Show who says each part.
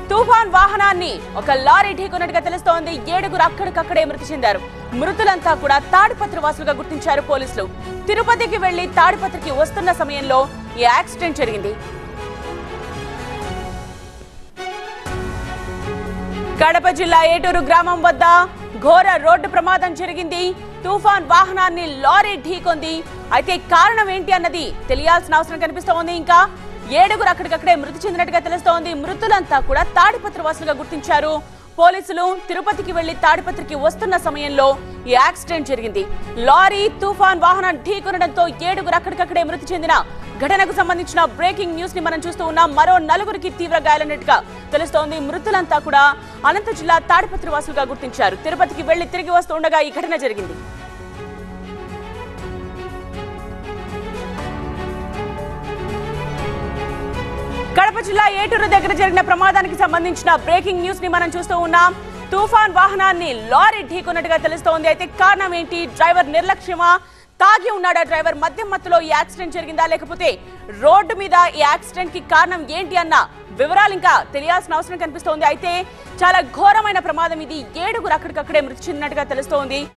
Speaker 1: తుఫాన్ వాహనాన్ని ఒక లారీ ఢీకొన్నట్టుగా తెలుస్తోంది. 7గురు అక్కడికక్కడే మృతి చెందారు. మృతులంతా కూడా తాడిపత్రి వాసులుగా గుర్తించారు పోలీసులు. తిరుపతికి వెళ్లి తాడిపత్రికి వస్తున్న సమయంలో ఈ యాక్సిడెంట్ జరిగింది. కడప జిల్లా ఏటూరు గ్రామం వద్ద ఘోర రోడ్డు ప్రమాదం జరిగింది. తుఫాన్ వాహనాన్ని లారీ ఢీకొంది. అయితే కారణం ఏంటి అన్నది తెలియాల్సిన అవసరం కనిపిస్తోంది. ఇంకా 7గురు అక్కడికక్కడే మృతి చెందినట్టుగా తెలుస్తోంది. మృతులంతా కూడా తాడిపత్రి వాసులుగా గుర్తించారు పోలీసులు. తిరుపతికి వెళ్లి తాడిపత్రికి వస్తున్న సమయంలో ఈ యాక్సిడెంట్ జరిగింది. లారీ తుఫాన్ వాహనం ఢీకొనడంతో 7గురు అక్కడికక్కడే మృతి చెందిన ఘటనకు సంబంధించిన బ్రేకింగ్ న్యూస్ ని మనం చూస్తూ ఉన్నాం. మరో 4గురికి తీవ్ర గాయాలన్నట్టుగా తెలుస్తోంది. మృతులంతా కూడా అనంత జిల్లా తాడిపత్రి వాసులుగా గుర్తించారు. తిరుపతికి వెళ్లి తిరిగి వస్తూ ఉండగా ఈ ఘటన జరిగింది. కడప జిల్లా ఏటూరు దగ్గర జరిగిన ప్రమాదానికి సంబంధించిన బ్రేకింగ్ న్యూస్ ని మనం చూస్తూ ఉన్నాం. తుఫాన్ వాహనాన్ని లారీ ఢీకొన్నట్టుగా తెలుస్తోంది. అయితే కారణం ఏంటి? డ్రైవర్ నిర్లక్ష్యమా? తాగి ఉన్నాడా డ్రైవర్? మద్యం మత్తులో ఈ యాక్సిడెంట్ జరిగిందా, లేకపోతే రోడ్డు మీద ఈ యాక్సిడెంట్ కి కారణం ఏంటి అన్న వివరాలు ఇంకా తెలియాల్సిన అవసరం కనిపిస్తోంది. అయితే చాలా ఘోరమైన ప్రమాదం ఇది. 7గురు అక్కడికక్కడే మృతి చెందినట్టుగా తెలుస్తోంది.